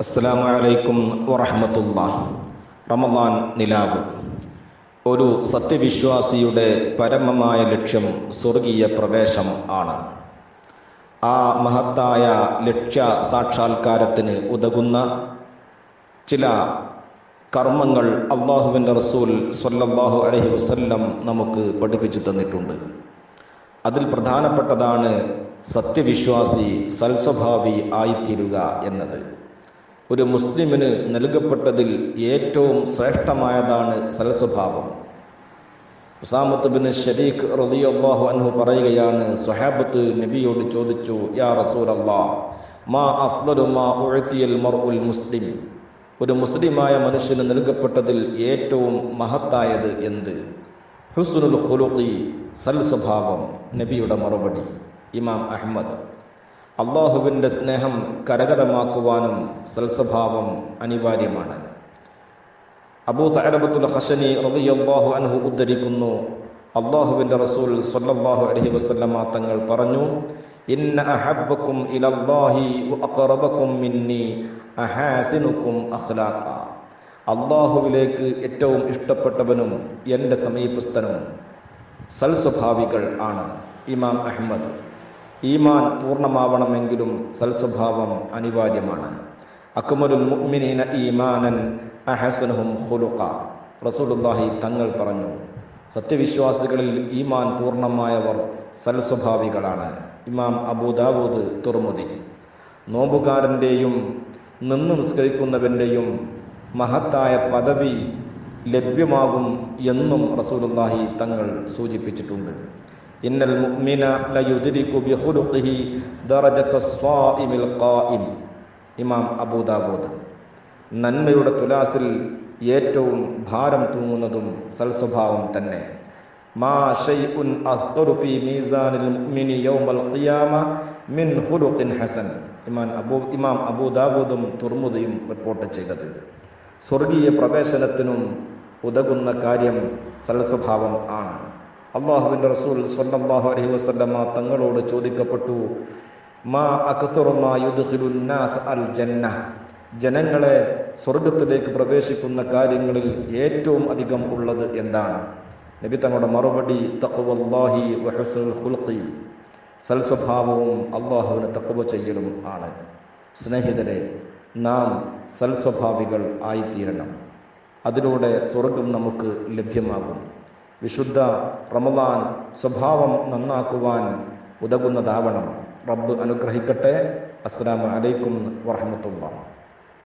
അസ്സലാമു അലൈക്കും വറഹ്മത്തുള്ളാഹി. റമദാൻ നിലാവ്. ഒരു സത്യവിശ്വാസിയുടെ പരമമായ ലക്ഷ്യം സ്വർഗീയ പ്രവേശം ആണ്. ആ മഹത്തായ ലക്ഷ്യ സാക്ഷാത്കാരത്തിന് ഉതകുന്ന ചില കർമ്മങ്ങൾ അല്ലാഹുവിൻ്റെ റസൂൽ സ്വല്ലല്ലാഹു അലൈഹി വസല്ലം നമുക്ക് പഠിപ്പിച്ചു തന്നിട്ടുണ്ട്. അതിൽ പ്രധാനപ്പെട്ടതാണ് സത്യവിശ്വാസി സൽസ്വഭാവി ആയിത്തീരുക എന്നത്. ഒരു മുസ്ലിമിന് നൽകപ്പെട്ടതിൽ ഏറ്റവും ശ്രേഷ്ഠമായതാണ് സൽസ്വഭാവം. ഉസാമത്ത് ബിൻ ശരീഖ് റളിയല്ലാഹു അൻഹു പറയുകയാണ്, സ്വഹാബത്ത് നബിയോട് ചോദിച്ചു, യാ റസൂലല്ലാഹ്, മാ അഫ്ദലു മാ ഉഅതിയൽ മർഉൽ മുസ്ലിം, ഒരു മുസ്ലിമായ മനുഷ്യന് നൽകപ്പെട്ടതിൽ ഏറ്റവും മഹത്തായത് എന്ത്? ഹുസ്നുൽ ഖുലുഖി, സൽസ്വഭാവം. നബിയുടെ മറുപടി. ഇമാം അഹ്മദ്. അള്ളാഹുവിൻ്റെ സ്നേഹം കരഗതമാക്കുവാനും സൽസ്വഭാവം അനിവാര്യമാണ്. അബൂ സഅലബത്തുൽ ഖശനി റളിയല്ലാഹു അൻഹു ഉദ്ധരിക്കുന്നു, അള്ളാഹുവിൻ്റെ റസൂൽ സ്വല്ലല്ലാഹു അലൈഹി വസല്ലമ തങ്ങൾ പറഞ്ഞു, ഇന്ന അഹബ്ബക്കും ഇലല്ലാഹി വഅഖറബക്കും മിന്നി അഹാസിനുക്കും അഖ്ലാഖ, അള്ളാഹുവിലേക്ക് ഏറ്റവും ഇഷ്ടപ്പെട്ടവനും എൻ്റെ സമീപസ്ഥനും സൽസ്വഭാവികൾ ആണ്. ഇമാം അഹ്മദ്. ഈമാൻ പൂർണ്ണമാവണമെങ്കിലും സൽസ്വഭാവം അനിവാര്യമാണ്. അക്മലുൽ മുഅ്മിനീന ഈമാനൻ അഹസനുഹും ഖുലുഖ, റസൂലുള്ളാഹി തങ്ങൾ പറഞ്ഞു, സത്യവിശ്വാസികളിൽ ഈമാൻ പൂർണ്ണമായവർ സൽസ്വഭാവികളാണ്. ഇമാം അബൂ ദാവൂദ് തുർമുദി. നോമ്പുകാരൻ്റെയും നിന്ന് നിസ്കരിക്കുന്നവൻ്റെയും മഹത്തായ പദവി ലഭ്യമാകും എന്നും റസൂലുള്ളാഹി തങ്ങൾ സൂചിപ്പിച്ചിട്ടുണ്ട്. ഇന്നൽ മുഅ്മിന ലയുദ്രികു ബിഖുലുഖിഹി ദറജത്തസ് സ്വാഇമിൽ ഖായിം. ഇമാം അബൂ ദാവൂദ്. നന്മയുടെ തുലാസിൽ ഏറ്റവും ഭാരം തൂങ്ങുന്നതും സൽസ്വഭാവം തന്നെ. മാ ശൈഉൻ അസ്ഖറു ഫീ മീസാനിൽ മുഅ്മിനി യൗമൽ ഖിയാമ മിൻ ഖുലുഖിൻ ഹസൻ. ഇമാം അബൂ ദാവൂദും തുർമുദിയും റിപ്പോർട്ട് ചെയ്തത്. സ്വർഗീയ പ്രവേശനത്തിനും ഉതകുന്ന കാര്യം സൽസ്വഭാവം ആണ്. അള്ളാഹുവിൻ്റെ റസൂൽ സ്വല്ലല്ലാഹു അലൈഹി വസല്ലമ തങ്ങളോട് ചോദിക്കപ്പെട്ടു, മാ അക്തറു മാ യുദ്ഖിലുൻ നാസ് അൽ ജന്ന, ജനങ്ങളെ സ്വർഗത്തിലേക്ക് പ്രവേശിക്കുന്ന കാര്യങ്ങളിൽ ഏറ്റവും അധികം ഉള്ളത് എന്താണ്? നബി തങ്ങളുടെ മറുപടി, തഖ്വല്ലാഹി വ ഹുസ്നുൽ ഖുൽഖി, സൽസ്വഭാവവും അള്ളാഹുവിന് തഖ്വ ചെയ്യലും ആണ്. സ്നേഹിതരെ, നാം സൽസ്വഭാവികൾ ആയിത്തീരണം. അതിലൂടെ സ്വർഗം നമുക്ക് ലഭ്യമാകും. വിശുദ്ധ റമദാൻ സ്വഭാവം നന്നാക്കുവാൻ ഉതകുന്നതാവണം. റബ്ബ് അനുഗ്രഹിക്കട്ടെ. അസ്സലാമു അലൈക്കും വറഹ്മത്തുള്ളാഹി.